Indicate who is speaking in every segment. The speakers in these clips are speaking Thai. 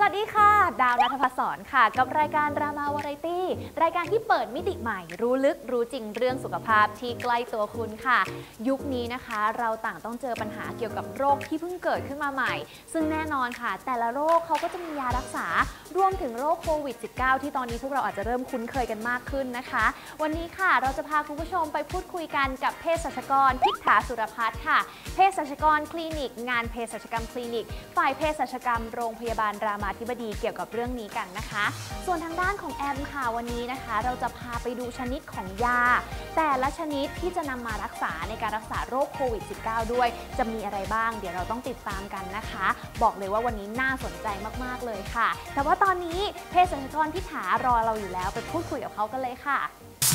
Speaker 1: วัสดีค่ะดาวณัฐภัสสรค่ะกับรายการรามาวาไรตี้รายการที่เปิดมิติใหม่รู้ลึกรู้จริงเรื่องสุขภาพที่ใกล้ตัวคุณค่ะยุคนี้นะคะเราต่างต้องเจอปัญหาเกี่ยวกับโรคที่เพิ่งเกิดขึ้นมาใหม่ซึ่งแน่นอนค่ะแต่ละโรคเขาก็จะมียารักษารวมถึงโรคโควิด -19 ที่ตอนนี้พวกเราอาจจะเริ่มคุ้นเคยกันมากขึ้นนะคะวันนี้ค่ะเราจะพาคุณผู้ชมไปพูดคุยกันกับเภสัชกรพิธาสุรพัฒน์ค่ะเภสัชกรคลินิกงานเภสัชกรรมคลินิกฝ่ายเภสัชกรรมโรงพยาบาลรามาธิบดีเกี่ยวกับเรื่องนี้กันนะคะส่วนทางด้านของแอมค่ะวันนี้นะคะเราจะพาไปดูชนิดของยาแต่ละชนิดที่จะนำมารักษาในการรักษาโรคโควิด -19 ด้วยจะมีอะไรบ้างเดี๋ยวเราต้องติดตามกันนะคะบอกเลยว่าวันนี้น่าสนใจมากๆเลยค่ะแต่ว่าตอนนี้เภสัชกรพิธารอเราอยู่แล้วไปพูดคุยกับเขากันเลยค่ะ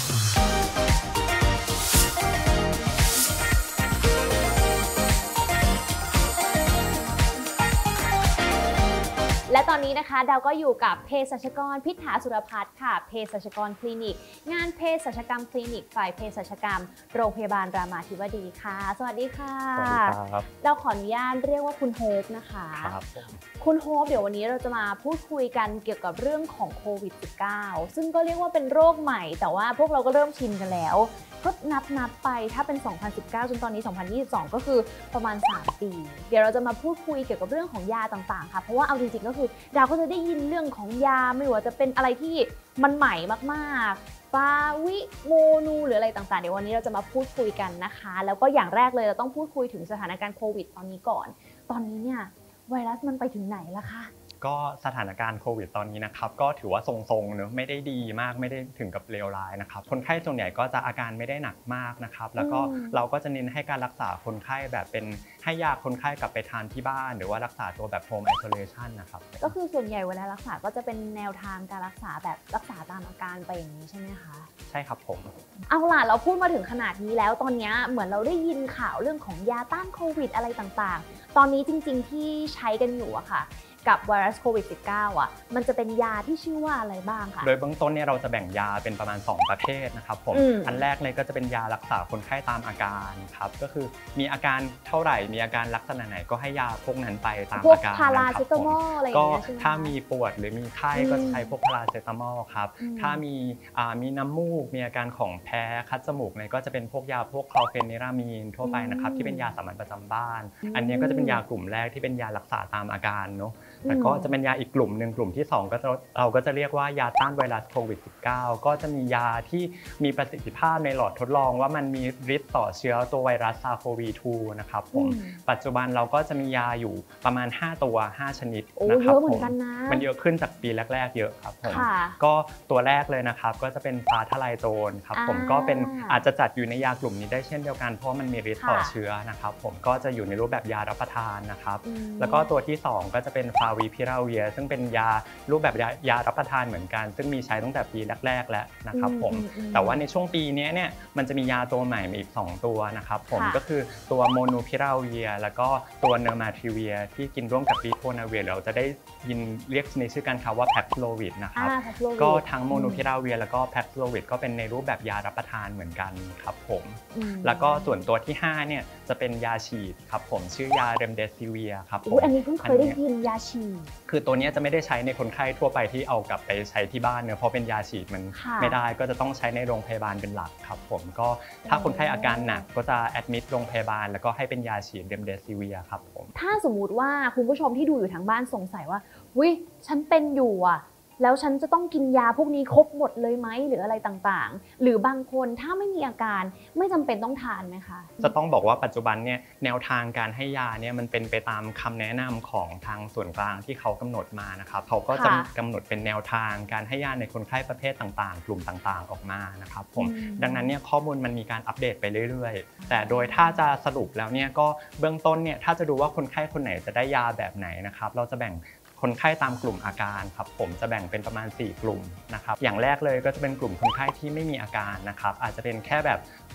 Speaker 1: และตอนนี้นะคะดาวก็อยู่กับเภสัชกรพิธาสุรพัฒน์ค่ะเภสัชกรคลินิกงานเภสัชกรรมคลินิกฝ่ายเภสัชกรรมโรงพยาบาลรามาธิบดีค่ะสวัสดีค่ะ
Speaker 2: สวัสดีครับ
Speaker 1: เราขออนุญาตเรียกว่าคุณโฮปนะคะ
Speaker 2: ครับ
Speaker 1: คุณโฮปเดี๋ยววันนี้เราจะมาพูดคุยกันเกี่ยวกับเรื่องของโควิด -19 ซึ่งก็เรียกว่าเป็นโรคใหม่แต่ว่าพวกเราก็เริ่มชินกันแล้วก็นับไปถ้าเป็น 2019 จนตอนนี้ 2022 ก็คือประมาณ 3 ปี เดี๋ยวเราจะมาพูดคุยเกี่ยวกับเรื่องของยาต่างๆค่ะเพราะว่าเอาจริงๆก็คือดาวก็จะได้ยินเรื่องของยาไม่ว่าจะเป็นอะไรที่มันใหม่มากๆฟาวิโมนูหรืออะไรต่างๆเดี๋ยววันนี้เราจะมาพูดคุยกันนะคะแล้วก็อย่างแรกเลยเราต้องพูดคุยถึงสถานการณ์โควิดตอนนี้ก่อนตอนนี้เนี่ยไวรัสมันไปถึงไหนแล้วคะ
Speaker 2: ก็สถานการณ์โควิดตอนนี้นะครับก็ถือว่าทรงๆเนอะไม่ได้ดีมากไม่ได้ถึงกับเลวร้ายนะครับคนไข้ส่วนใหญ่ก็จะอาการไม่ได้หนักมากนะครับแล้วก็เราก็จะเน้นให้การรักษาคนไข้แบบเป็นให้ยาคนไข้กลับไปทานที่บ้านหรือว่ารักษาตัวแบบโฮมไอโซเลชันนะครับ
Speaker 1: ก็คือส่วนใหญ่เวลารักษาก็จะเป็นแนวทางการรักษาแบบรักษาตามอาการไปอย่างนี้ใช่ไหมคะ
Speaker 2: ใช่ครับผม
Speaker 1: เอาล่ะเราพูดมาถึงขนาดนี้แล้วตอนนี้เหมือนเราได้ยินข่าวเรื่องของยาต้านโควิดอะไรต่างๆตอนนี้จริงๆที่ใช้กันอยู่อะค่ะกับไวรัสโควิด -19 อ่ะมันจะเป็นยาที่ชื่อว่าอะไรบ้างคะ
Speaker 2: โดยเบื้องต้นเนี่ยเราจะแบ่งยาเป็นประมาณ2ประเภทนะครับผมอันแรกเลยก็จะเป็นยารักษาคนไข้ตามอาการครับก็คือมีอาการเท่าไหร่มีอาการลักษณะไหนก็ให้ยาพวกนั้นไปตามอาการ
Speaker 1: พวกพาราเซตามอลอะไรอย่างเงี้ยใช่ไหม
Speaker 2: ก็ถ้ามีปวดหรือมีไข้ก็จะใช้พวกพาราเซตามอลครับถ้ามีน้ำมูกมีอาการของแพ้คัดจมูกเนี่ยก็จะเป็นพวกยาพวกคลอเฟนิรามีนทั่วไปนะครับที่เป็นยาสามัญประจำบ้านอันนี้ก็จะเป็นยากลุ่มแรกที่เป็นยารักษาตามอาการเนาะแต่ก็จะเป็นยาอีกกลุ่มหนึ่งกลุ่มที่2เราก็จะเรียกว่ายาต้านไวรัสโควิด -19 ก็จะมียาที่มีประสิทธิภาพในหลอดทดลองว่ามันมีฤทธิ์ต่อเชื้อตัวไวรัสซาร์โควี 2 นะครับผมปัจจุบันเราก็จะมียาอยู่ประมาณ5ตัว5ชนิดนะครับผมมันเยอะขึ้นจากปีแรกๆเยอะครับผมก็ตัวแรกเลยนะครับก็จะเป็นฟาทไลโตนครับผมก็เป็นอาจจะจัดอยู่ในยากลุ่มนี้ได้เช่นเดียวกันเพราะมันมีฤทธิ์ต่อเชื้อนะครับผมก็จะอยู่ในรูปแบบยารับประทานนะครับแล้วก็ตัวที่2ก็จะเป็นฟาวิพิราเวียซึ่งเป็นยารูปแบบยารับประทานเหมือนกันซึ่งมีใช้ตั้งแต่ปีแรกๆแล้วนะครับผมแต่ว่าในช่วงปีนี้เนี่ยมันจะมียาตัวใหม่มาอีก2ตัวนะครับผมก็คือตัวโมนูพิราเวียแล้วก็ตัวเนอร์มาทริเวียที่กินร่วมกับริโทนาเวียเราจะได้ยินเรียกในชื่อกันครับว่าแพ็กโลวิดนะครับก็ทั้งโมนูพิราเวียแล้วก็แพ็กโลวิดก็เป็นในรูปแบบยารับประทานเหมือนกันครับผมแล้วก็ส่วนตัวที่5เนี่ยจะเป็นยาฉีดครับผมชื่อยาเรมเดซิเวียครับผม
Speaker 1: อันนี้เพิ่งเคยได้ยินยาฉีด
Speaker 2: คือตัวนี้จะไม่ได้ใช้ในคนไข้ทั่วไปที่เอากลับไปใช้ที่บ้านเนอะเพราะเป็นยาฉีดมันไม่ได้ก็จะต้องใช้ในโรงพยาบาลเป็นหลักครับผมก็ถ้าคนไข้อาการหนักก็จะแอดมิดโรงพยาบาลแล้วก็ให้เป็นยาฉีดเรมเดซิเวียครับผม
Speaker 1: ถ้าสมมุติว่าคุณผู้ชมที่ดูอยู่ทางบ้านสงสัยว่าอุ๊ยฉันเป็นอยู่อ่ะแล้วฉันจะต้องกินยาพวกนี้ครบหมดเลยไหมหรืออะไรต่างๆหรือบางคนถ้าไม่มีอาการไม่จำเป็นต้องทานไหมคะ
Speaker 2: จะต้องบอกว่าปัจจุบันเนี่ยแนวทางการให้ยาเนี่ยมันเป็นไปตามคำแนะนำของทางส่วนกลางที่เขากำหนดมานะครับเขาก็จะกำหนดเป็นแนวทางการให้ยาในคนไข้ประเภทต่างๆกลุ่มต่างๆออกมานะครับผมดังนั้นเนี่ยข้อมูลมันมีการอัปเดตไปเรื่อยๆแต่โดยถ้าจะสรุปแล้วเนี่ยก็เบื้องต้นเนี่ยถ้าจะดูว่าคนไข้คนไหนจะได้ยาแบบไหนนะครับเราจะแบ่งคนไข้ตามกลุ่มอาการครับผมจะแบ่งเป็นประมาณ4กลุ่มนะครับอย่างแรกเลยก็จะเป็นกลุ่มคนไข้ที่ไม่มีอาการนะครับอาจจะเป็นแค่แบบ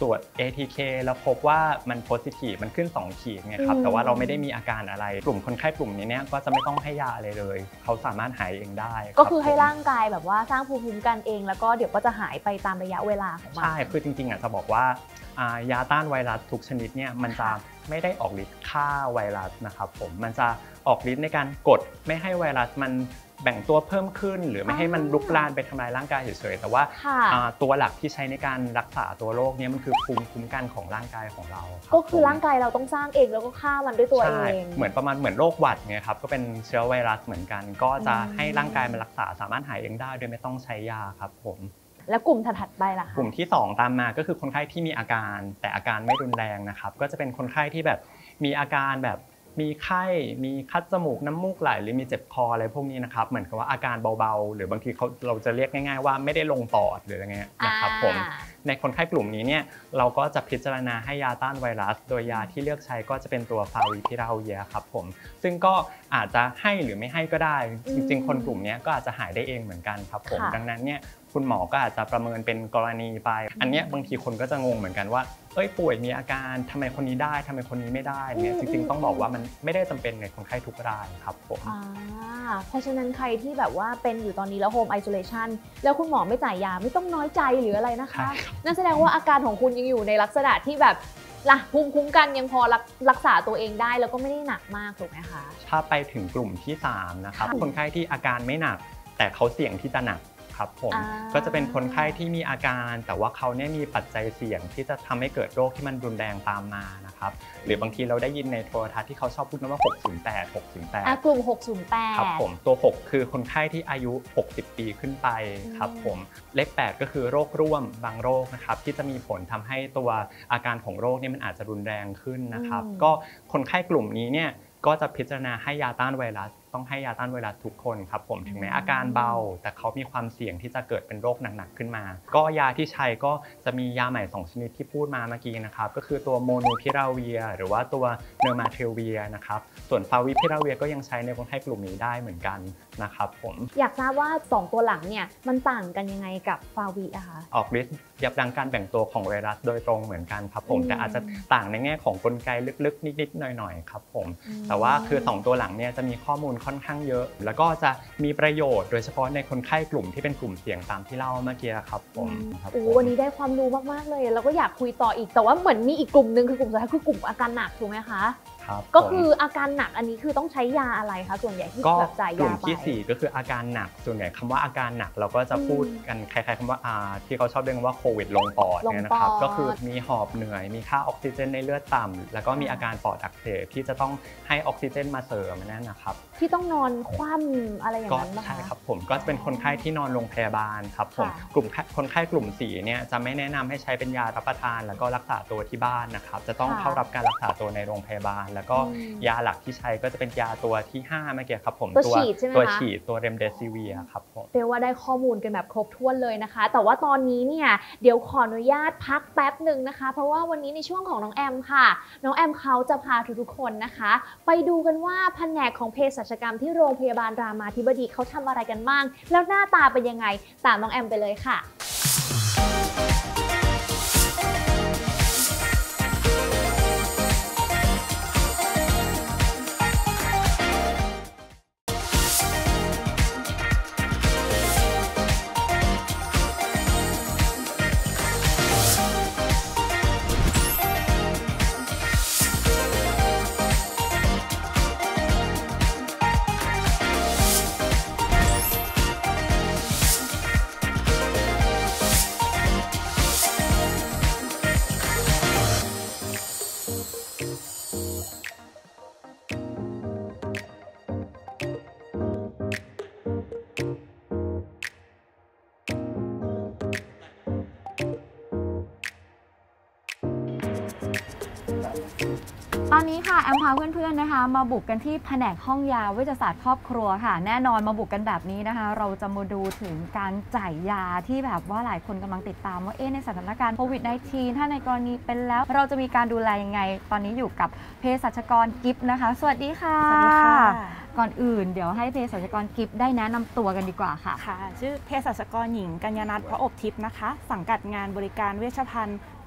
Speaker 2: ตรวจ ATK แล้วพบว่ามัน positive มันขึ้น2ขีดไงครับแต่ว่าเราไม่ได้มีอาการอะไรกลุ่มคนไข้กลุ่มนี้เนี่ยก็จะไม่ต้องให้ยาอะไรเลยเขาสามารถหายเองได้
Speaker 1: ก็คือให้ร่างกายแบบว่าสร้างภูมิคุ้มกันเองแล้วก็เดี๋ยวก็จะหายไปตามระยะเวลาของมัน
Speaker 2: ใช่คือจริงๆจะบอกว่ายาต้านไวรัสทุกชนิดเนี่ยมันจะไม่ได้ออกฤทธิ์ฆ่าไวรัสนะครับผมมันจะออกฤทธิ์ในการกดไม่ให้ไวรัสมันแบ่งตัวเพิ่มขึ้นหรือไม่ให้มันลุกลามไปทำลายร่างกายเฉยๆแต่ว่าตัวหลักที่ใช้ในการรักษาตัวโรคนี้มันคือภูมิคุ้มกันของร่างกายของเรา
Speaker 1: ก็คือร่างกายเราต้องสร้างเองแล้วก็ฆ่ามันด้วยตัวเอง
Speaker 2: เหมือนโรคหวัดไงครับก็เป็นเชื้อไวรัสเหมือนกันก็จะให้ร่างกายมันรักษาสามารถหายเองได้โดยไม่ต้องใช้ยาครับผม
Speaker 1: แล้วกลุ่มถัดไปล่ะคะ
Speaker 2: กลุ่มที่2ตามมาก็คือคนไข้ที่มีอาการแต่อาการไม่รุนแรงนะครับก็จะเป็นคนไข้ที่แบบมีอาการแบบมีไข้มีคัดจมูกน้ำมูกไหลหรือมีเจ็บคออะไรพวกนี้นะครับเหมือนกับว่าอาการเบาๆหรือบางทีเราจะเรียกง่ายๆว่าไม่ได้ลงปอดหรืออะไรเงี้ยนะครับผมในคนไข้กลุ่มนี้เนี่ยเราก็จะพิจารณาให้ยาต้านไวรัสโดยยาที่เลือกใช้ก็จะเป็นตัวฟาวิพิราเวียครับผมซึ่งก็อาจจะให้หรือไม่ให้ก็ได้จริงๆคนกลุ่มนี้ก็อาจจะหายได้เองเหมือนกันครับผมดังนั้นเนี่ยคุณหมอก็อาจจะประเมินเป็นกรณีไปอันนี้บางทีคนก็จะงงเหมือนกันว่าป่วยมีอาการทำไมคนนี้ได้ทำไมคนนี้ไม่ได้เนี่ยจริงๆต้องบอกว่ามันไม่ได้จำเป็นในคนไข้ทุกรายครับผม
Speaker 1: เพราะฉะนั้นใครที่แบบว่าเป็นอยู่ตอนนี้แล้วโฮมไอโซเลชันแล้วคุณหมอไม่จ่ายยาไม่ต้องน้อยใจหรืออะไรนะคะนั่นแสดงว่าอาการของคุณยังอยู่ในลักษณะที่แบบภูมิคุ้มกันยังพอรักษาตัวเองได้แล้วก็ไม่ได้หนักมากถูกไหมคะ
Speaker 2: ถ้าไปถึงกลุ่มที่3นะครับคนไข้ที่อาการไม่หนักแต่เขาเสี่ยงที่จะหนักครับผมก็จะเป็นคนไข้ที่มีอาการแต่ว่าเขาเนี่ยมีปัจจัยเสี่ยงที่จะทำให้เกิดโรคที่มันรุนแรงตามมานะครับหรือบางทีเราได้ยินในโทรทัศน์ที่เขาชอบพูดว่า608
Speaker 1: กลุ่ม608
Speaker 2: ครับผมตัว6คือคนไข้ที่อายุ60ปีขึ้นไปครับผมเลข8ก็คือโรคร่วมบางโรคนะครับที่จะมีผลทำให้ตัวอาการของโรคนี่มันอาจจะรุนแรงขึ้นนะครับก็คนไข้กลุ่มนี้เนี่ยก็จะพิจารณาให้ยาต้านไวรัสต้องให้ยาต้านไวรัสทุกคนครับผมถึงแม้อาการเบาแต่เขามีความเสี่ยงที่จะเกิดเป็นโรคหนักๆขึ้นมาก็ยาที่ใช้ก็จะมียาใหม่2ชนิดที่พูดมาเมื่อกี้นะครับก็คือตัวโมนูพิราเวียหรือว่าตัวเนอร์มาเทลเวียนะครับส่วนฟาวิพิราเวียก็ยังใช้ในคนไข้กลุ่มนี้ได้เหมือนกันนะครับผม
Speaker 1: อยากทราบว่า2ตัวหลังเนี่ยมันต่างกันยังไงกับฟาวิอะคะ
Speaker 2: ออกฤทธิ์ยับยั้งการแบ่งตัวของไวรัสโดยตรงเหมือนกันครับผมแต่อาจจะต่างในแง่ของกลไกลึกๆนิดๆหน่อยๆครับผมแต่ว่าคือ2ตัวหลังเนี่ยจะมีข้อมูลค่อนข้างเยอะแล้วก็จะมีประโยชน์โดยเฉพาะในคนไข้กลุ่มที่เป็นกลุ่มเสี่ยงตามที่เล่าเมื่อกี้ครับผม
Speaker 1: วันนี้ได้ความรู้มากๆเลยแล้วก็อยากคุยต่ออีกแต่ว่าเหมือนมีอีกกลุ่มนึงคือกลุ่มสุดท้ายคือกลุ่มอาการหนักถูกไหมคะก็คืออาการหนักอันนี้คือต้องใช้ยาอะไรคะส่วนใหญ่ที่แบบจ่ายยาไป
Speaker 2: กลุ่มที่4ก็คืออาการหนักส่วนใหญ่คำว่าอาการหนักเราก็จะพูดกันคล้ายๆคำว่าที่เขาชอบเรียกว่าโควิดลงปอดเนี่ยนะครับก็คือมีหอบเหนื่อยมีค่าออกซิเจนในเลือดต่ำแล้วก็มีอาการปอดอักเสบที่จะต้องให้ออกซิเจนมาเสริมนั่นนะครับ
Speaker 1: ที่ต้องนอนคว่ำอะไรอย่างนั้น
Speaker 2: ใช่ครับผมก็จะเป็นคนไข้ที่นอนโรงพยาบาลครับผมกลุ่มคนไข้กลุ่ม4เนี่ยจะไม่แนะนำให้ใช้เป็นยารับประทานแล้วก็รักษาตัวที่บ้านนะครับจะต้องเข้ารับการรักษาตัวในโรงพยาบาลแล้วก็ยาหลักที่ใช้ก็จะเป็นยาตัวที่5เมื่อกี้ครับผม
Speaker 1: ตัวฉีด
Speaker 2: ตัวเรมเดซิเวียครับผม
Speaker 1: เรียกว่าได้ข้อมูลกันแบบครบถ้วนเลยนะคะแต่ว่าตอนนี้เนี่ยเดี๋ยวขออนุญาตพักแป๊บหนึ่งนะคะเพราะว่าวันนี้ในช่วงของน้องแอมค่ะน้องแอมเขาจะพาทุกๆคนนะคะไปดูกันว่าแผนกของเภสัชกรรมที่โรงพยาบาลรามาธิบดีเขาทำอะไรกันบ้างแล้วหน้าตาเป็นยังไงตามน้องแอมไปเลยค่ะ
Speaker 3: ตอนนี้ค่ะแอมพาเพื่อนๆนะคะมาบุกกันที่แผนกห้องยาเวชศาสตร์ครอบครัวค่ะแน่นอนมาบุกกันแบบนี้นะคะเราจะมาดูถึงการจ่ายยาที่แบบว่าหลายคนกำลังติดตามว่าในสถานการณ์โควิด -19 ถ้าในกรณีเป็นแล้วเราจะมีการดูแลยังไงตอนนี้อยู่กับเภสัชกรกิฟต์นะคะสวัสดีค่ะ
Speaker 4: สวัสดีค่ะ
Speaker 3: ก่อนอื่นเดี๋ยวให้เภสัชกรกิฟต์ได้แนะนำตัวกันดีกว่าค่ะ
Speaker 4: ค่ะชื่อเภสัชกรหญิงกัญญาณัฐ พระอบทิพย์นะคะสังกัดงานบริการเวชภัณฑ์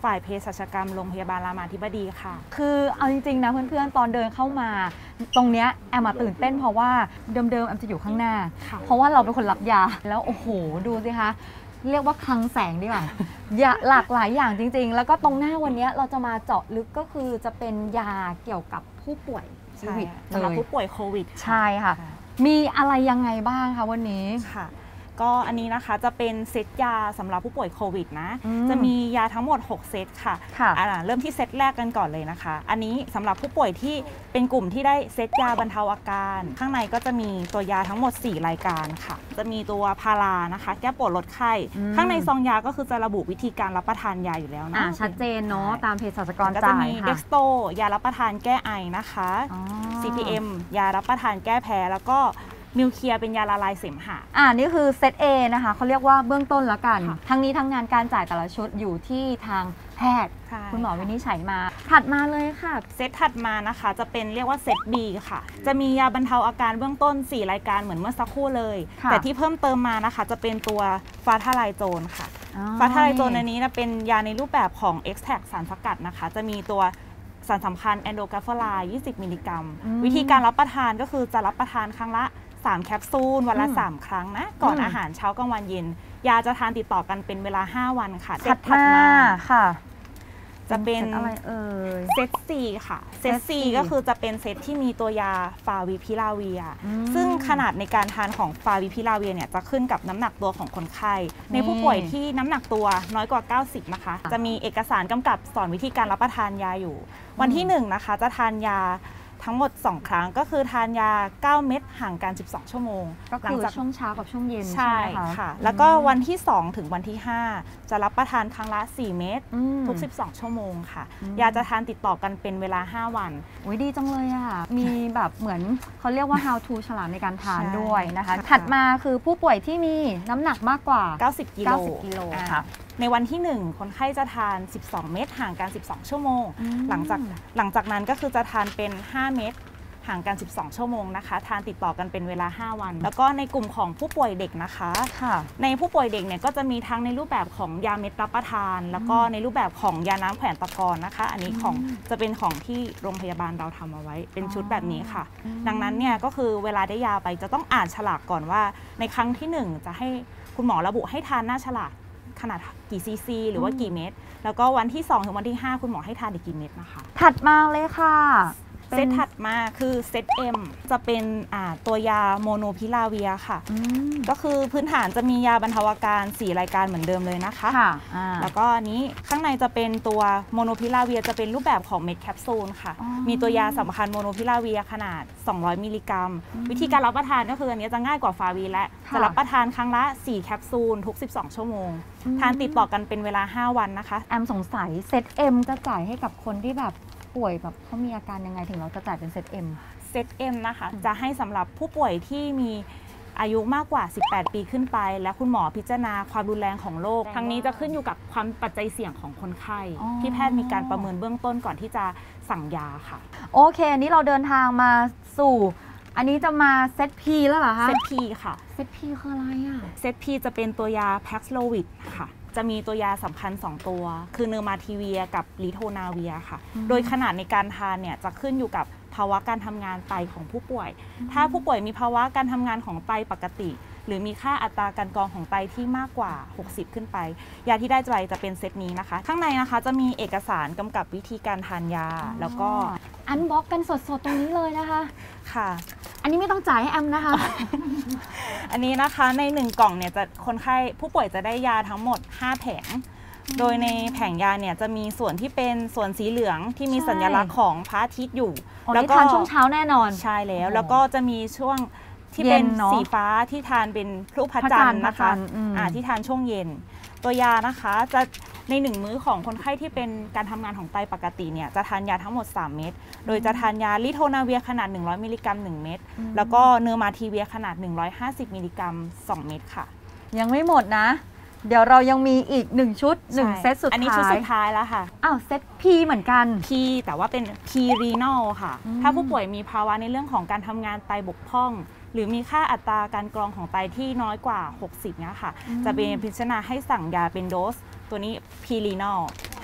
Speaker 4: ฝ่ายเภสัชกรรมโรงพยาบาลรามาธิบดีค่ะ
Speaker 3: คือเอาจริงๆนะเพื่อนๆตอนเดินเข้ามาตรงเนี้ยแอมตื่นเต้นเพราะว่าเดิมๆแอมจะอยู่ข้างหน้า
Speaker 4: ค่ะ
Speaker 3: เพราะว่าเราเป็นคนรับยาแล้วโอ้โหดูสิคะเรียกว่าคลังแสงดีกว่า หลากหลายอย่างจริงๆ แล้วก็ตรงหน้าวันนี้เราจะมาเจาะลึกก็คือจะเป็นยาเกี่ยวกับผู้ป่วยโค
Speaker 4: ใช่
Speaker 3: วิด
Speaker 4: สำหรับ
Speaker 3: เลย
Speaker 4: ผู้ป่วยโควิด
Speaker 3: ใช่ค่ะ มีอะไรยังไงบ้างคะวันนี้
Speaker 4: ค่ะก็อันนี้นะคะจะเป็นเซตยาสำหรับผู้ป่วยโควิดนะ
Speaker 3: อืม
Speaker 4: จะมียาทั้งหมด 6 เซตค่ะ
Speaker 3: ค่ะ
Speaker 4: เริ่มที่เซตแรกกันก่อนเลยนะคะ อันนี้สำหรับผู้ป่วยที่เป็นกลุ่มที่ได้เซตยาบรรเทาอาการ ข้างในก็จะมีตัวยาทั้งหมด 4 รายการค่ะ จะมีตัวพารานะคะ แก้ปวดลดไข้ ข้างในซองยาก็คือจะระบุวิธีการรับประทานยาอยู่แล้วนะ
Speaker 3: ชัดเจนเนาะตามเภสัชกร
Speaker 4: ก็จะ
Speaker 3: จ่าย
Speaker 4: มีเด็
Speaker 3: ค่ะ
Speaker 4: กสโตยารับประทานแก้ไอนะคะ
Speaker 3: อ๋อ
Speaker 4: CPM ยารับประทานแก้แพ้แล้วก็มิวเคลียร์เป็นยาละลายเสมหะ
Speaker 3: นี่คือเซต A นะคะเขาเรียกว่าเบื้องต้นละกัน
Speaker 4: ค่ะ
Speaker 3: ทั้งนี้ทั้งงานการจ่ายแต่ละชุดอยู่ที่ทางแพทย์
Speaker 4: ใช่
Speaker 3: คุณหมอวินิจฉัยมา ถัดมาเลยค่ะ
Speaker 4: เซตถัดมานะคะจะเป็นเรียกว่าเซต B ค่ะ จะมียาบรรเทาอาการเบื้องต้น 4 รายการเหมือนเมื่อสักครู่เลย
Speaker 3: ค่ะ
Speaker 4: แต่ที่เพิ่มเติมมานะคะจะเป็นตัวฟาทาไลโจนค่ะ
Speaker 3: อ๋อ
Speaker 4: ฟาทาไลโจนในนี้นะเป็นยาในรูปแบบของ extract สารสกัดนะคะ จะมีตัวสารสำคัญแอนโดกาฟลา20 มิลลิกรัม วิธีการรับประทานก็คือจะรับประทานครั้งละ 3 แคปซูลวันละ 3 ครั้งนะ ก่อนอาหารเช้ากลางวันเย็น ยาจะทานติดต่อกันเป็นเวลา 5 วันค่ะเซ
Speaker 3: ถั
Speaker 4: ต
Speaker 3: ด
Speaker 4: ถัด
Speaker 3: มา
Speaker 4: มา
Speaker 3: ค่ะ
Speaker 4: จะเป็น
Speaker 3: ซตอะไรเอ่ย
Speaker 4: เซต C ค่ะ เซต C
Speaker 3: เซต C
Speaker 4: ก็คือจะเป็นเซตที่มีตัวยาฟาวิพิลาเวีย
Speaker 3: อืม
Speaker 4: ซึ่งขนาดในการทานของฟาวิพิลาเวียเนี่ยจะขึ้นกับน้ำหนักตัวของคนไข้ ในผู้ป่วยที่น้ำหนักตัวน้อยกว่า 90 นะคะ จะมีเอกสารกำกับสอนวิธีการรับประทานยาอยู่ วันที่ 1 นะคะจะทานยาทั้งหมด 2 ครั้ง ก็คือทานยา 9 เม็ดห่างกัน 12 ชั่วโมง
Speaker 3: ก็
Speaker 4: หลั
Speaker 3: คือ
Speaker 4: จาก
Speaker 3: ช่วงเช้ากับช่วงเย็น
Speaker 4: ใช่
Speaker 3: ใช่ไหมคะ
Speaker 4: ค่ะ แล้วก็วันที่ 2 ถึงวันที่ 5 จะรับประทานครั้งละ 4 เม็ด
Speaker 3: อืม
Speaker 4: ทุก 12 ชั่วโมงค่ะ
Speaker 3: อืม
Speaker 4: ยาจะทานติดต่อกันเป็นเวลา 5 วัน
Speaker 3: โอ้ยดีจังเลยอ่ะ มีแบบเหมือนเขาเรียกว่า how to ฉลาดในการทาน
Speaker 4: ใช่
Speaker 3: ด้วยนะคะ
Speaker 4: ค่ะ
Speaker 3: ถัดมาคือผู้ป่วยที่มีน้ำหนักมากกว่า
Speaker 4: 90 กิโล
Speaker 3: 90กิโล
Speaker 4: อ่า
Speaker 3: ค่ะ
Speaker 4: ในวันที่ 1 คนไข้จะทาน 12 เม็ดห่างกัน 12 ชั่วโมง
Speaker 3: อืม
Speaker 4: หลังจากนั้นก็คือจะทานเป็น 5 เม็ดห่างกัน 12 ชั่วโมงนะคะ ทานติดต่อกันเป็นเวลา 5 วัน แล้วก็ในกลุ่มของผู้ป่วยเด็กนะคะ
Speaker 3: ค่ะ
Speaker 4: ในผู้ป่วยเด็กเนี่ยก็จะมีทั้งในรูปแบบของยาเม็ดรับประทาน แล้วก็ในรูปแบบของยาน้ำแขวนตะกอนนะคะ อันนี้ของจะเป็นของที่โรงพยาบาลเราทำเอาไว้ เป็นชุดแบบนี้ค่ะ ดังนั้นเนี่ยก็คือเวลาได้ยาไปจะต้องอ่านฉลากก่อนว่า ในครั้งที่ 1 จะให้คุณหมอระบุให้ทานหน้าฉลากขนาดกี่ซีซีหรือว่ากี่เม็ดแล้วก็วันที่ 2 ถึงวันที่ 5 คุณหมอให้ทานอีกกี่เม็ดนะคะ
Speaker 3: ถัดมาเลยค่ะ
Speaker 4: เซตถัดมาคือเซต M จะเป็นตัวยาโมโนพิลาเวียค่ะ
Speaker 3: อืม
Speaker 4: ก็คือพื้นฐานจะมียาบรรเทาอาการ 4 รายการเหมือนเดิมเลยนะคะ
Speaker 3: ค่ะ
Speaker 4: แล้วก็อันนี้ข้างในจะเป็นตัวโมโนพิลาเวียจะเป็นรูปแบบของเม็ดแคปซูลค่ะ
Speaker 3: อ๋อ
Speaker 4: มีตัวยาสำคัญโมโนพิลาเวียขนาด 200 มิลลิกรัม วิธีการรับประทานก็คืออันนี้จะง่ายกว่าฟาวีและ
Speaker 3: ค่ะ
Speaker 4: จะรับประทานครั้งละ 4 แคปซูลทุก 12 ชั่วโมง ทานติดต่อกันเป็นเวลา 5 วันนะคะ
Speaker 3: แอมสงสัยเซต M จะจ่ายให้กับคนที่แบบป่วยแบบเขามีอาการยังไงถึงเราจะจ่ายเป็นเซต M
Speaker 4: เซต M นะคะจะให้สำหรับผู้ป่วยที่มีอายุมากกว่า 18 ปีขึ้นไป และคุณหมอพิจารณาความรุนแรงของโรค ทั้งนี้จะขึ้นอยู่กับความปัจจัยเสี่ยงของคนไข้
Speaker 3: อ๋อ
Speaker 4: ที่แพทย์มีการประเมินเบื้องต้นก่อนที่จะสั่งยาค่ะ
Speaker 3: โอเคอันนี้เราเดินทางมาสู่ อันนี้จะมาเซต P แล้วเหรอคะ
Speaker 4: เซต P ค่ะ
Speaker 3: เซต P คืออะไรอ่ะ
Speaker 4: เซต P จะเป็นตัวยาแพ็กโลวิดค่ะ จะมีตัวยาสำคัญ 2 ตัว คือเนอร์มาทีเวียกับลิโทนาเวียค่ะ โดยขนาดในการทานเนี่ยจะขึ้นอยู่กับภาวะการทำงานไตของผู้ป่วย ถ้าผู้ป่วยมีภาวะการทำงานของไตปกติ หรือมีค่าอัตราการกรองของไตที่มากกว่า 60 ขึ้นไป ยาที่ได้ไปจะเป็นเซตนี้นะคะ ข้างในนะคะจะมีเอกสารกำกับวิธีการทานยา แล้วก็
Speaker 3: อันบ็อกกันสดๆ ตรงนี้เลยนะคะ
Speaker 4: ค่ะ
Speaker 3: อันนี้ไม่ต้องจ่ายให้แอมนะคะ
Speaker 4: อันนี้นะคะใน 1 กล่องเนี่ยจะคนไข้ผู้ป่วยจะได้ยาทั้งหมด 5 แผง โดยในแผงยาเนี่ยจะมีส่วนที่เป็นส่วนสีเหลืองที่มี
Speaker 3: ใช่
Speaker 4: สัญลักษณ์ของพระอาทิตย์อยู่
Speaker 3: อ๋อนี่ทานช่วงเช้าแน่นอน
Speaker 4: ใช่แล้ว
Speaker 3: โอ้โห
Speaker 4: แล้วก็จะมีช่วงที่เป็น
Speaker 3: เย็นเนอะ
Speaker 4: สีฟ้าที่ทานเป็นรูปพระ
Speaker 3: พระ
Speaker 4: จั
Speaker 3: จั
Speaker 4: น
Speaker 3: น
Speaker 4: ท
Speaker 3: ทร์
Speaker 4: ร์นะคะ
Speaker 3: พระจันทร์อืม
Speaker 4: ที่ทานช่วงเย็น ตัวยานะคะจะใน 1 มื้อของคนไข้ที่เป็นการทำงานของไตปกติเนี่ยจะทานยาทั้งหมด 3 เม็ด โดยจะทานยาลิโทนาเวียขนาด 100 มิลลิกรัม 1 เม็ด แล้วก็เนอร์มาทีเวียขนาด 150 มิลลิกรัม 2 เม็ดค่ะ
Speaker 3: ยังไม่หมดนะ เดี๋ยวเรายังมีอีก 1 ชุด 1 เซตสุดท้าย
Speaker 4: อันนี้ชุดสุดท้ายแล้วค่ะ
Speaker 3: อ้าวเซต P เหมือนกัน
Speaker 4: P แต่ว่าเป็น P renal ค่ะ
Speaker 3: อืม
Speaker 4: ถ้าผู้ป่วยมีภาวะในเรื่องของการทำงานไตบกพร่อง หรือมีค่าอัตราการกรองของไตที่น้อยกว่า 60เนี่ยค่ะ จะเป็นพิจารณาให้สั่งยาเป็นโดส ตัวนี้ P renal ท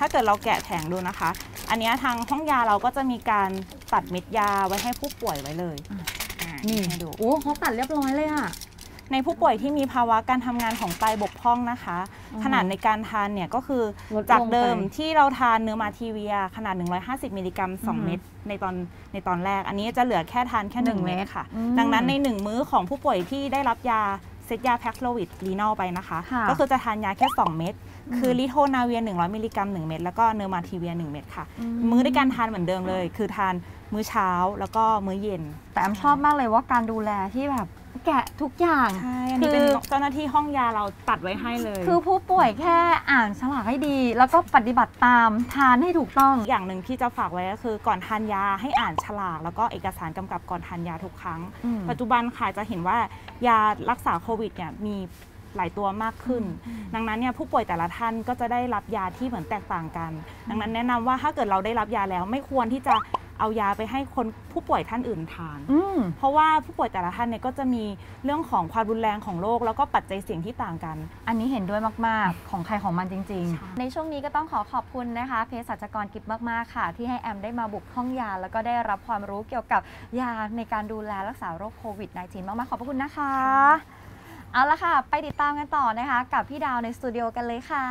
Speaker 4: ถ้าเกิดเราแกะแผงดูนะคะ อันนี้ทางห้องยาเราก็จะมีการตัดเม็ดยาไว้ให้ผู้ป่วยไว้เลยนี่ให้ดู
Speaker 3: โอ้เขาตัดเรียบร้อยเลยอ่ะ
Speaker 4: ในผู้ป่วยที่มีภาวะการทำงานของไตบกพร่องนะคะ ขนาดในการทานเนี่ยก็คือจากเดิมที่เราทานเนื้อมาทีเวียขนาด 150 มิลลิกรัม 2 เม็ดในตอนแรก อันนี้จะเหลือแค่ทานแค่ 1 เม็ดค่ะ ดังนั้นใน 1 มื้อของผู้ป่วยที่ได้รับยาเซตยาแพ็กโลวิดรีนอลไปนะคะ ก็คือจะทานยาแค่ 2 เม็ดคือลิโทนาเวีย100 มิลลิกรัม 1 เม็ดแล้วก็เนอร์มาทีเวีย 1 เม็ดค่ะ มื้อในการทานเหมือนเดิมเลย คือทานมื้อเช้าแล้วก็มื้อเย็น
Speaker 3: แต่แอมชอบมากเลยว่าการดูแลที่แบบแกะทุกอย่าง
Speaker 4: ใช่อันนี้เป็นเจ้าหน้าที่ห้องยาเราตัดไว้ให้เลย
Speaker 3: คือผู้ป่วยแค่อ่านฉลากให้ดี แล้วก็ปฏิบัติตามทานให้ถูกต้อง
Speaker 4: อย่างหนึ่งที่จะฝากไว้ก็คือก่อนทานยาให้อ่านฉลากแล้วก็เอกสารกำกับก่อนทานยาทุกครั้งปัจจุบันค่ะจะเห็นว่ายารักษาโควิดเนี่ยมีหลายตัวมากขึ้นดังนั้นเนี่ยผู้ป่วยแต่ละท่านก็จะได้รับยาที่เหมือนแตกต่างกันดังนั้นแนะนำว่าถ้าเกิดเราได้รับยาแล้วไม่ควรที่จะเอายาไปให้คนผู้ป่วยท่านอื่นทานเพราะว่าผู้ป่วยแต่ละท่านเนี่ยก็จะมีเรื่องของความรุนแรงของโรคแล้วก็ปัจจัยเสี่ยงที่ต่างกัน
Speaker 3: อันนี้เห็นด้วยมากๆของใครของมันจริงๆในช่วงนี้ก็ต้องขอบคุณนะคะเภสัชกรกิฟมากๆค่ะที่ให้แอมได้มาบุกห้องยาแล้วก็ได้รับความรู้เกี่ยวกับยาในการดูแลรักษาโรคโควิด -19 มากๆขอบพระคุณนะคะเอาละค่ะไปติดตามกันต่อนะคะกับพี่ดาวในสตูดิโอกันเลยค่ะ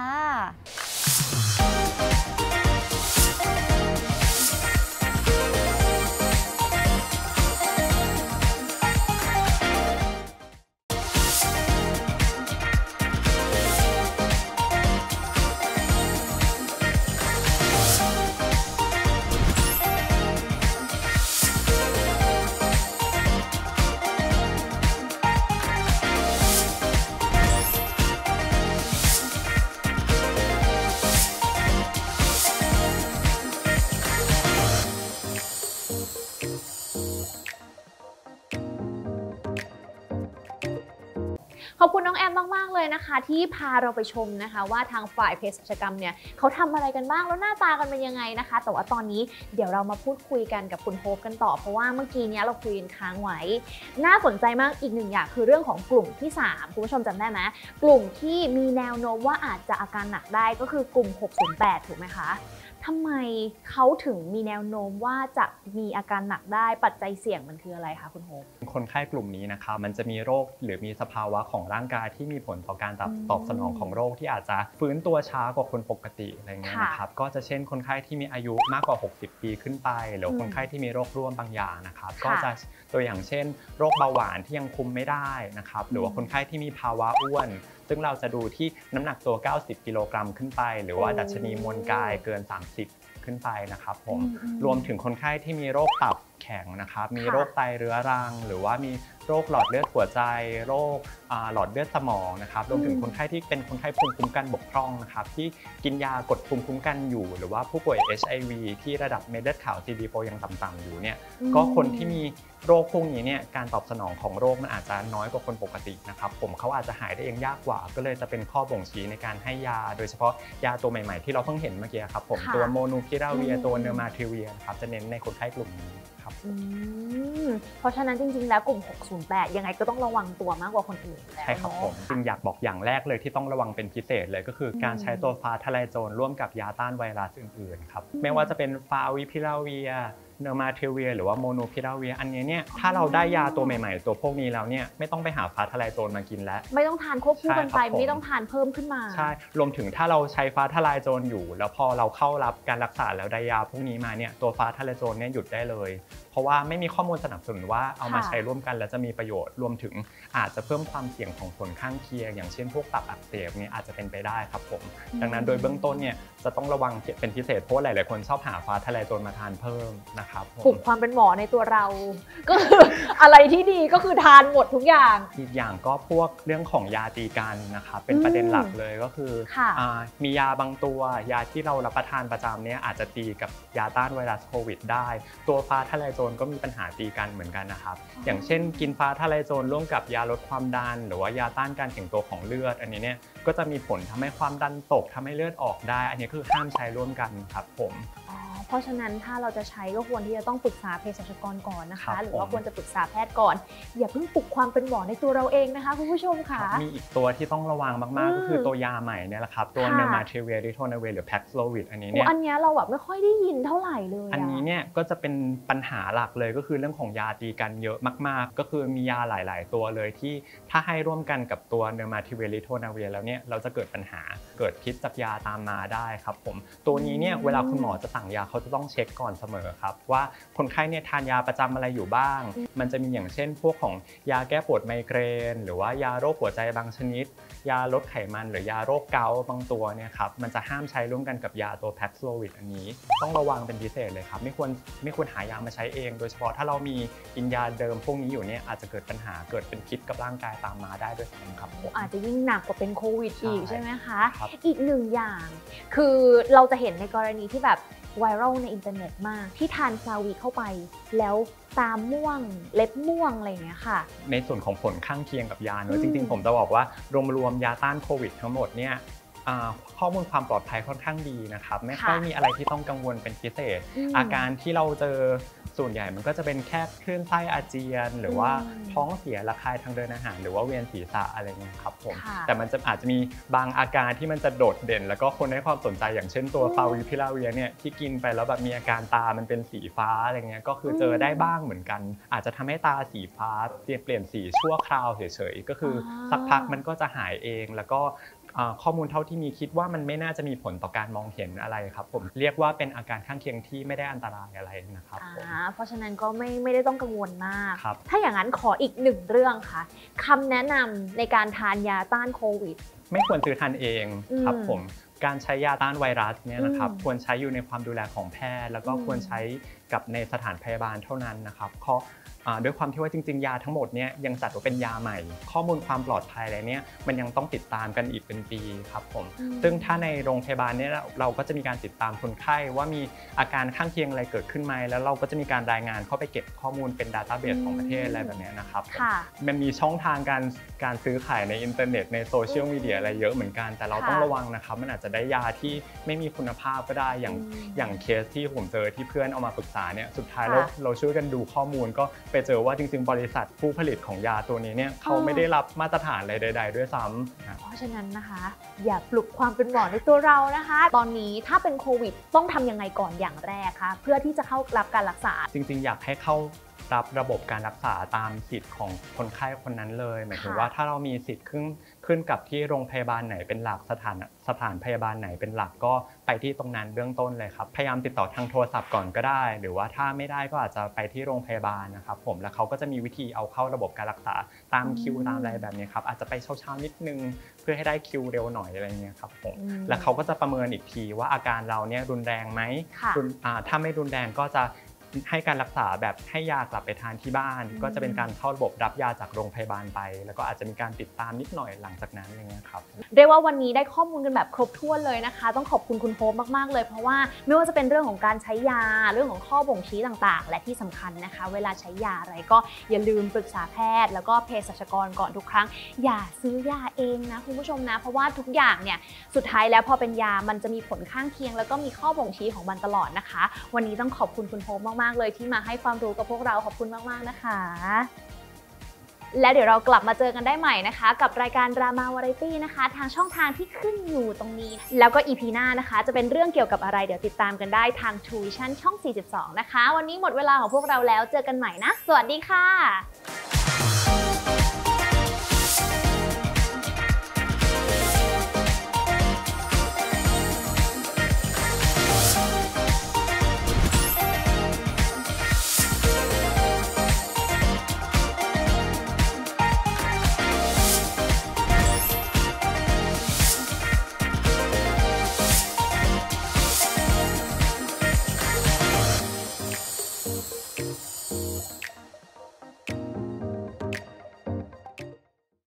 Speaker 1: ขอบคุณน้องแอมมากๆเลยนะคะที่พาเราไปชมนะคะว่าทางฝ่ายเภสัชกรรมเนี่ยเขาทำอะไรกันบ้างแล้วหน้าตากันเป็นยังไงนะคะแต่ว่าตอนนี้เดี๋ยวเรามาพูดคุยกันกับคุณโฮปกันต่อเพราะว่าเมื่อกี้นี้เราคุยกันค้างไว้น่าสนใจมากอีกหนึ่งอย่างคือเรื่องของกลุ่มที่3คุณผู้ชมจำได้ไหมกลุ่มที่มีแนวโน้มว่าอาจจะอาการหนักได้ก็คือกลุ่ม608ถูกไหมคะทำไมเขาถึงมีแนวโน้มว่าจะมีอาการหนักได้ปัจจัยเสี่ยงมันคืออะไรคะคุณโฮป
Speaker 2: คนไข้กลุ่มนี้นะครับมันจะมีโรคหรือมีสภาวะของร่างกายที่มีผลต่อการตอบสนองของโรคที่อาจจะฟื้นตัวช้ากว่าคนปกติอะไรเงี้ยนะครับก็จะเช่นคนไข้ที่มีอายุมากกว่า60 ปีขึ้นไปหรือคนไข้ที่มีโรคร่วมบางอย่างนะครับก็จะตัวอย่างเช่นโรคเบาหวานที่ยังคุมไม่ได้นะครับหรือว่าคนไข้ที่มีภาวะอ้วนซึ่งเราจะดูที่น้ำหนักตัว90 กิโลกรัมขึ้นไปหรือว่าดัชนีมวลกายเกิน30ขึ้นไปนะครับผมรวมถึงคนไข้ที่มีโรคตับแข็งนะครับมีโรคไตเรื้อรังหรือว่ามีโรคหลอดเลือดหัวใจโรคหลอดเลือดสมองนะครับรวมถึงคนไข้ที่เป็นคนไข้ภูมิคุ้มกันบกพร่องนะครับที่กินยากดภูมิคุ้มกันอยู่หรือว่าผู้ป่วย HIV ที่ระดับเม็ดเลือดขาว CD4 ยังต่ำๆอยู่เนี่ยก็คนที่มีโรคพวกนี้เนี่ยการตอบสนองของโรคมันอาจจะน้อยกว่าคนปกตินะครับผมเขาอาจจะหายได้เองยากกว่าก็เลยจะเป็นข้อบ่งชี้ในการให้ยาโดยเฉพาะยาตัวใหม่ๆที่เราเพิ่งเห็นเมื่อกี้ครับผมตัวโมนูพิราเวียตัวเนอร์มาทิเวียครับจะเน้นในคนไข้กลุ่มนี้ครับ
Speaker 1: เพราะฉะนั้นจริงๆแล้วกลุ่ม608ยังไงก็ต้องระวังตัวมากกว่าคนอื่น
Speaker 2: ใช่ครับผมจริงอยากบอกอย่างแรกเลยที่ต้องระวังเป็นพิเศษเลยก็คือการใช้ตัวฟ้าทะลายโจรร่วมกับยาต้านไวรัสอื่นๆครับไม่ว่าจะเป็นฟาวิพิราเวียเนอร์มาทิเวียหรือว่าโมโนพิราเวียอันนี้เนี่ยถ้าเราได้ยาตัวใหม่ๆตัวพวกนี้แล้วเนี่ยไม่ต้องไปหาฟ้าทะลายโจรมากินแล้ว
Speaker 1: ไม่ต้องทานควบคู่กันไปไม่ต้องทานเพิ่มขึ้นมา
Speaker 2: ใช่รวมถึงถ้าเราใช้ฟ้าทะลายโจรอยู่แล้วพอเราเข้ารับการรักษาแล้วได้ยาพวกนี้มาเนี่ยตัวฟ้าทะลายโจรเนี่ยหยุดได้เลยเพราะว่าไม่มีข้อมูลสนับสนุนว่าเอามาใช้ร่วมกันแล้วจะมีประโยชน์รวมถึงอาจจะเพิ่มความเสี่ยงของผลข้างเคียงอย่างเช่นพวกตับอักเสบเนี่ยอาจจะเป็นไปได้ครับผมดังนั้นโดยเบื้องต้นเนี่ยจะต้องระวังเป็นพิเศษเพราะหลายๆคนชอบหาฟ้าทะลายโจรมาทานเพิ่มนะครับ
Speaker 1: ปลุกความเป็นหมอในตัวเราก็คืออะไรที่ดีก็คือทานหมดทุกอย่าง
Speaker 2: อีกอย่างก็พวกเรื่องของยาตีกันนะครับเป็นประเด็นหลักเลยก็คือมียาบางตัวยาที่เรารับประทานประจำเนี่ยอาจจะตีกับยาต้านไวรัสโควิดได้ตัวฟ้าทะลายโจรก็มีปัญหาตีกันเหมือนกันนะครับอย่างเช่นกินฟ้าทะลายโจรร่วมกับยาลดความดันหรือว่ายาต้านการแข็งตัวของเลือดอันนี้เนี่ยก็จะมีผลทำให้ความดันตกทำให้เลือดออกได้อันนี้คือห้ามใช้ร่วมกันครับผม
Speaker 1: เพราะฉะนั้นถ้าเราจะใช้ก็ควรที่จะต้องปรึกษาเภสัชกรก่อนนะ
Speaker 2: ครั
Speaker 1: คะ
Speaker 2: บ
Speaker 1: หรือว่า
Speaker 2: ผม
Speaker 1: ควรจะปรึกษาแพทย์ก่อนอย่าเพิ่งปลุกความเป็นหมอในตัวเราเองนะคะคุณผู้ชมค่ะ
Speaker 2: มีอีกตัวที่ต้องระวังมากๆก็คือตัวยาใหม่เนี่ยแหละครับตัว
Speaker 1: ค่ะ
Speaker 2: เนอร์มาเทเวียริโทนาเวียหรือแพ็กโซวิดอันนี้เนี่ย
Speaker 1: อันเนี้ยเราแบบไม่ค่อยได้ยินเท่าไหร่เลย
Speaker 2: อันนี้เนี่ยก็จะเป็นปัญหาหลักเลยก็คือเรื่องของยาตีกันเยอะมากๆก็คือมียาหลายๆตัวเลยที่ถ้าให้ร่วมกันกับตัวเนอร์มาทิเวลิโทนาเวียแล้วเนี่ยเราจะเกิดปัญหาเกิดพิษจากยาตามมาได้ครับผมตัวนี้เนี่ยเวลาคุณหมอจะสั่งยาเขาจะต้องเช็คก่อนเสมอครับว่าคนไข้เนี่ยทานยาประจำอะไรอยู่บ้างมันจะมีอย่างเช่นพวกของยาแก้ปวดไมเกรนหรือว่ายาโรคหัวใจบางชนิดยาลดไขมันหรือยาโรคเกาต์บางตัวเนี่ยครับมันจะห้ามใช้ร่วมกันกับยาตัวแพ็กโซวิดอันนี้ต้องระวังเป็นพิเศษเลยครับไม่ควรหายามาใช้เองโดยเฉพาะถ้าเรามีกินยาเดิมพวกนี้อยู่เนี่ยอาจจะเกิดปัญหาเกิดเป็นพิษกับร่างกายตามมาได้ด้วยซ้ำครับผม
Speaker 1: อาจจะยิ่งหนักกว่าเป็นโควิดอีก
Speaker 2: ใช่
Speaker 1: ใช่ไหมคะ
Speaker 2: ครับ
Speaker 1: อีกหนึ่งอย่างคือเราจะเห็นในกรณีที่แบบไวรัลในอินเทอร์เน็ตมากที่ทานซาวีเข้าไปแล้วตาม่วงเล็บม่วงอะไรอย่างเงี้ยค่ะ
Speaker 2: ในส่วนของผลข้างเคียงกับยาเน
Speaker 1: อื
Speaker 2: อะ
Speaker 1: ม
Speaker 2: จริงๆผมจะบอกว่ารวมๆยาต้านโควิดทั้งหมดเนี่ยข้อมูลความปลอดภัยค่อนข้างดีนะครับไม่ค่อยมีอะไรที่ต้องกังวลเป็นพิเศษ อาการที่เราเจอส่วนใหญ่มันก็จะเป็นแค่คลื่นไส้อาเจียน หรือว่าท้องเสียระคายทางเดินอาหารหรือว่าเวียนศีรษะอะไรเงี้ยครับผม
Speaker 1: ค่ะ
Speaker 2: แต่มันจะอาจจะมีบางอาการที่มันจะโดดเด่น แล้วก็คนให้ความสนใจอย่างเช่นตัวฟาวิพิลาเวียเนี่ยที่กินไปแล้วแบบมีอาการตามันเป็นสีฟ้าอะไรเงี้ยก็คือเจอได้บ้างเหมือนกัน อาจจะทำให้ตาสีฟ้าเปลี่ยนสีชั่วคราวเฉยๆก็คือสักพักมันก็จะหายเองแล้วก็ข้อมูลเท่าที่มีคิดว่ามันไม่น่าจะมีผลต่อการมองเห็นอะไรครับผมเรียกว่าเป็นอาการข้างเคียงที่ไม่ได้อันตรายอะไรนะครับผม
Speaker 1: เพราะฉะนั้นก็ไม่ได้ต้องกังวลมาก
Speaker 2: ครับ
Speaker 1: ถ้าอย่างนั้นขออีกหนึ่งเรื่องค่ะคำแนะนำในการทานยาต้านโควิด
Speaker 2: ไม่ควรซื้อทานเองครับ
Speaker 1: อืม
Speaker 2: ผมการใช้ยาต้านไวรัสเนี่ยนะครับ
Speaker 1: อืม
Speaker 2: ควรใช้อยู่ในความดูแลของแพทย์แล้วก็ควรใช้กับในสถานพยาบาลเท่านั้นนะครับเพราะด้วยความที่ว่าจริงๆยาทั้งหมดเนี่ยยังจัดว่าเป็นยาใหม่ ข้อมูลความปลอดภัยอะไรเนี่ยมันยังต้องติดตามกันอีกเป็นปีครับผมซึ่งถ้าในโรงพยาบาลเนี่ยเราก็จะมีการติดตามคนไข้ว่ามีอาการข้างเคียงอะไรเกิดขึ้นไหมแล้วเราก็จะมีการรายงานเข้าไปเก็บข้อมูลเป็น Database ของประเทศอะไรแบบนี้นะครับ
Speaker 1: ค่ะ
Speaker 2: มันมีช่องทางการซื้อขายในอินเทอร์เน็ตในโซเชียลมีเดียอะไรเยอะเหมือนกันแต่เราต้องระวังนะครับมันอาจจะได้ยาที่ไม่มีคุณภาพก็ได้อย่างเคสที่ผมเจอที่เพื่อนเอามาปรึกษาเนี่ยสุดท้ายแล้วเราช่วยกันดูข้อมูลก็ไปเจอว่าจริงๆบริษัทผู้ผลิตของยาตัวนี้เนี่ยเขาไม่ได้รับมาตรฐานอะไรใดๆด้วยซ้ำ
Speaker 1: เพราะฉะนั้นนะคะ อย่าปลุกความเป็นหมอในตัวเรานะคะ ตอนนี้ถ้าเป็นโควิดต้องทำยังไงก่อนอย่างแรกคะเพื่อที่จะเข้ารับการรักษา
Speaker 2: จริงๆอยากให้เข้ารับระบบการรักษาตามสิทธิ์ของคนไข้คนนั้นเลยหมายถึงว่าถ้าเรามีสิทธิ์ขึ้นกับที่โรงพยาบาลไหนเป็นหลักสถานพยาบาลไหนเป็นหลักก็ไปที่ตรงนั้นเบื้องต้นเลยครับพยายามติดต่อทางโทรศัพท์ก่อนก็ได้ หรือว่าถ้าไม่ได้ก็อาจจะไปที่โรงพยาบาลนะครับผมแล้วเขาก็จะมีวิธีเอาเข้าระบบการรักษาตามคิวตามอะไรแบบนี้ครับอาจจะไปเช้าๆนิดนึงเพื่อให้ได้คิวเร็วหน่อยอะไรเงี้ยครับผมแล้วเขาก็จะประเมินอีกทีว่าอาการเราเนี่ยรุนแรงไหม ถ้าไม่รุนแรงก็จะให้การรักษาแบบให้ยากลับไปทานที่บ้าน ก็จะเป็นการเข้าระบบรับยาจากโรงพยาบาลไป แล้วก็อาจจะมีการติดตามนิดหน่อยหลังจากนั้นอย่างเงี้ยครับ
Speaker 1: เรียกว่าวันนี้ได้ข้อมูลกันแบบครบถ้วนเลยนะคะ ต้องขอบคุณคุณโฮปมากๆเลยเพราะว่าไม่ว่าจะเป็นเรื่องของการใช้ยาเรื่องของข้อบ่งชี้ต่างๆ และที่สำคัญนะคะ เวลาใช้ยาอะไรก็อย่าลืมปรึกษาแพทย์แล้วก็เภสัชกรก่อนทุกครั้งอย่าซื้อยาเองนะคุณผู้ชมนะเพราะว่าทุกอย่างเนี่ยสุดท้ายแล้วพอเป็นยามันจะมีผลข้างเคียงแล้วก็มีข้อบ่งชี้ของมันตลอดนะคะ วันนี้ต้องขอบคุณคุณโฮปมากๆเลยที่มาให้ความรู้กับพวกเราขอบคุณมากๆนะคะ และเดี๋ยวเรากลับมาเจอกันได้ใหม่นะคะกับรายการดราม่าวาไรตี้นะคะทางช่องทางที่ขึ้นอยู่ตรงนี้แล้วก็ EP หน้านะคะจะเป็นเรื่องเกี่ยวกับอะไรเดี๋ยวติดตามกันได้ทาง True Vision ช่อง 42 นะคะวันนี้หมดเวลาของพวกเราแล้วเจอกันใหม่นะสวัสดีค่ะ